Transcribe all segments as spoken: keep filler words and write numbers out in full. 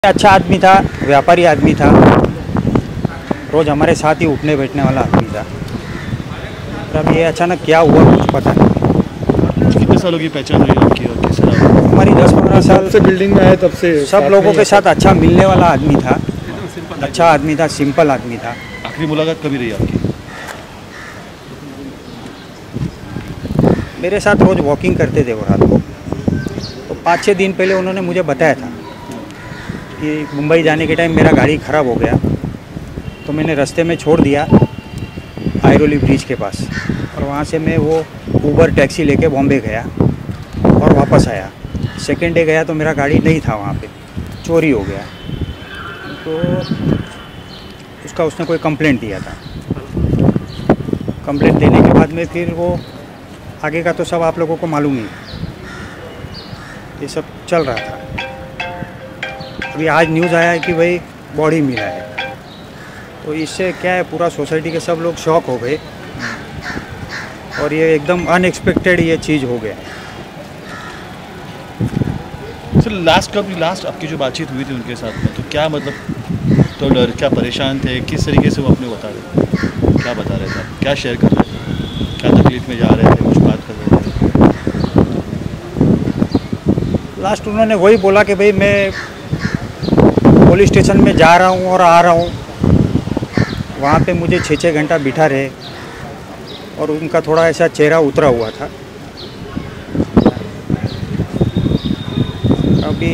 अच्छा आदमी था, व्यापारी आदमी था, रोज़ हमारे साथ ही उठने बैठने वाला आदमी था। और अब ये अचानक क्या हुआ कुछ पता नहीं। कितने सालों की पहचान हुई आपकी और किस तरह? हमारी दस पंद्रह साल से बिल्डिंग में आए तब से सब लोगों के साथ अच्छा मिलने वाला आदमी था, अच्छा आदमी था, सिंपल आदमी था। आखिरी मुलाकात कभी रही आपकी? मेरे साथ रोज़ वॉकिंग करते थे वो रात को। तो पाँच छः दिन पहले उन्होंने मुझे बताया था कि मुंबई जाने के टाइम मेरा गाड़ी ख़राब हो गया, तो मैंने रास्ते में छोड़ दिया आयरोली ब्रिज के पास, और वहाँ से मैं वो ऊबर टैक्सी लेके बॉम्बे गया और वापस आया। सेकेंड डे गया तो मेरा गाड़ी नहीं था वहाँ पे, चोरी हो गया। तो उसका उसने कोई कंप्लेंट दिया था। कंप्लेंट देने के बाद में फिर वो आगे का तो सब आप लोगों को मालूम ही है, ये सब चल रहा था। अभी आज न्यूज़ आया है कि भाई बॉडी मिला है, तो इससे क्या है, पूरा सोसाइटी के सब लोग शॉक हो गए और ये एकदम अनएक्सपेक्टेड ये चीज़ हो गया। सर लास्ट कब लास्ट आपकी जो बातचीत हुई थी उनके साथ में, तो क्या मतलब तो डर क्या परेशान थे, किस तरीके से वो अपने बता रहे थे, क्या बता रहे थे आप, क्या शेयर कर रहे थे, क्या तकलीफ में जा रहे थे, कुछ बात कर रहे थे? लास्ट उन्होंने वही बोला कि भाई मैं पुलिस स्टेशन में जा रहा हूँ और आ रहा हूँ, वहाँ पे मुझे छः छः घंटा बिठा रहे, और उनका थोड़ा ऐसा चेहरा उतरा हुआ था। अभी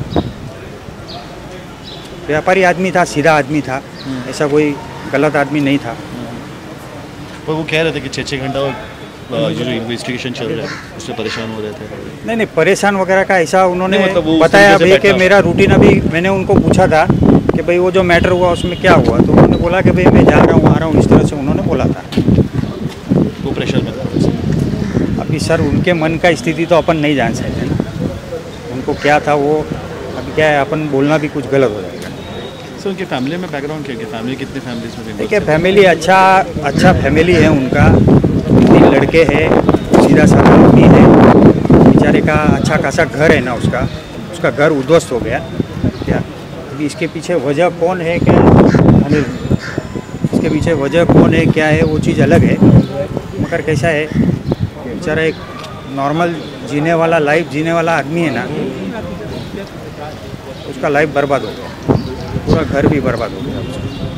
व्यापारी आदमी था, सीधा आदमी था, ऐसा कोई गलत आदमी नहीं था। पर वो कह रहे थे कि छः छः घंटा ये जो इन्वेस्टिगेशन चल रहा है उससे परेशान हो रहे थे। नहीं नहीं, परेशान वगैरह का ऐसा उन्होंने मतलब वो बताया उस तरीके भाई से कि बैठा। मेरा रूटीन, अभी मैंने उनको पूछा था कि भाई वो जो मैटर हुआ उसमें क्या हुआ, तो उन्होंने बोला कि भाई मैं जा रहा हूँ आ रहा हूँ, इस तरह से उन्होंने बोला था। वो प्रेशर में था। अभी सर उनके मन का स्थिति तो अपन नहीं जान सकते ना, उनको क्या था वो, अभी क्या है, अपन बोलना भी कुछ गलत हो जाएगा। सर उनके फैमिली में बैकग्राउंड क्या क्या, फैमिली कितनी फैमिलीज में? देखिए फैमिली अच्छा अच्छा फैमिली है उनका, तीन लड़के हैं, सीधा साधा आदमी है, बेचारे का अच्छा खासा घर है ना, उसका उसका घर उद्ध्वस्त हो गया क्या। अभी इसके पीछे वजह कौन है क्या, अनिल, इसके पीछे वजह कौन है क्या है वो चीज़ अलग है, मगर कैसा है, बेचारा एक नॉर्मल जीने वाला लाइफ जीने वाला आदमी है ना, उसका लाइफ बर्बाद हो गया, पूरा घर भी बर्बाद हो गया उसका।